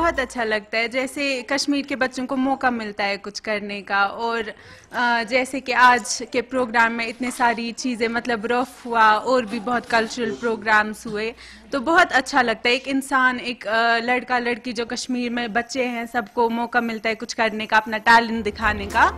बहुत अच्छा लगता है, जैसे कश्मीर के बच्चों को मौका मिलता है कुछ करने का। और जैसे कि आज के प्रोग्राम में इतने सारी चीज़ें, मतलब रफ हुआ और भी बहुत कल्चरल प्रोग्राम्स हुए, तो बहुत अच्छा लगता है। एक इंसान, एक लड़का लड़की जो कश्मीर में बच्चे हैं, सबको मौका मिलता है कुछ करने का, अपना टैलेंट दिखाने का।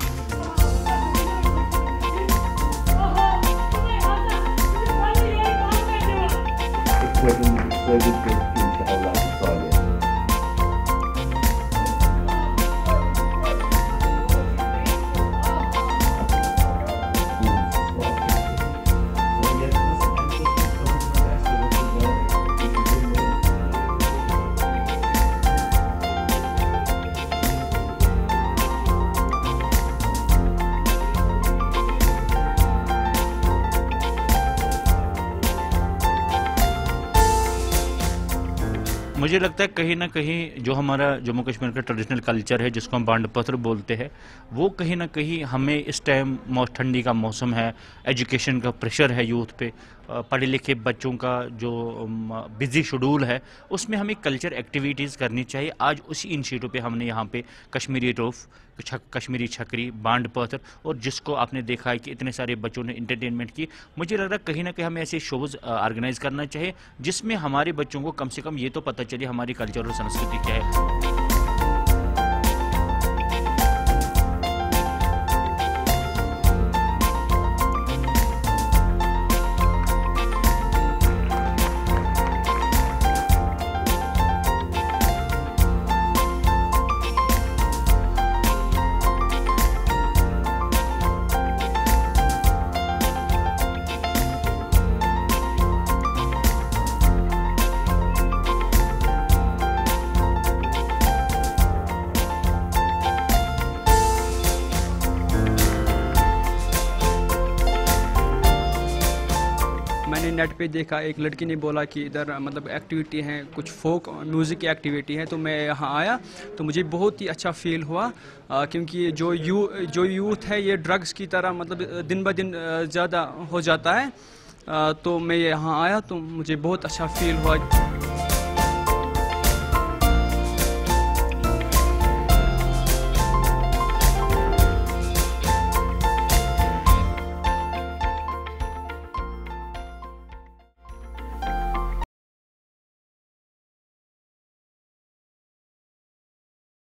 मुझे लगता है कहीं ना कहीं जो हमारा जम्मू कश्मीर का ट्रेडिशनल कल्चर है, जिसको हम बांड पत्र बोलते हैं, वो कहीं ना कहीं हमें इस टाइम ठंडी का मौसम है, एजुकेशन का प्रेशर है यूथ पे, पढ़े लिखे बच्चों का जो बिजी शेड्यूल है, उसमें हमें कल्चर एक्टिविटीज़ करनी चाहिए। आज उसी इनिशिएटिव पे हमने यहाँ पे कश्मीरी रोफ, कश्मीरी छकरी, बांड पत्र, और जिसको आपने देखा है कि इतने सारे बच्चों ने इंटरटेनमेंट की। मुझे लग रहा है कहीं ना कहीं हमें ऐसे शोज़ ऑर्गेनाइज करना चाहिए जिसमें हमारे बच्चों को कम से कम ये तो पता चले हमारी कल्चर और संस्कृति क्या है। मैंने नेट पे देखा, एक लड़की ने बोला कि इधर मतलब एक्टिविटी है, कुछ फोक म्यूज़िक की एक्टिविटी है, तो मैं यहाँ आया तो मुझे बहुत ही अच्छा फील हुआ। क्योंकि जो यूथ है ये ड्रग्स की तरह मतलब दिन ब दिन ज़्यादा हो जाता है। तो मैं यहाँ आया तो मुझे बहुत अच्छा फील हुआ।